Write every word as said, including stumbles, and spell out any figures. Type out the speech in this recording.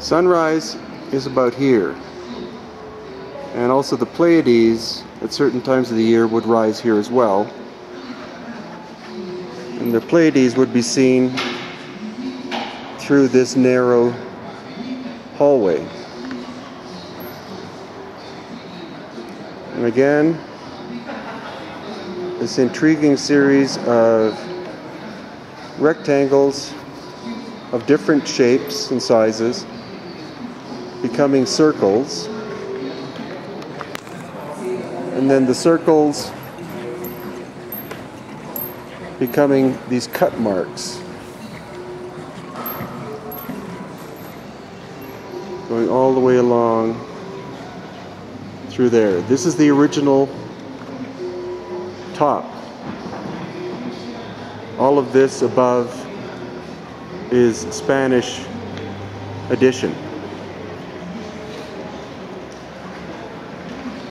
Sunrise is about here, and also the Pleiades at certain times of the year would rise here as well, and the Pleiades would be seen through this narrow hallway. And again, this intriguing series of rectangles of different shapes and sizes becoming circles, and then the circles becoming these cut marks going all the way along through there. This is the original top. All of this above is Spanish addition.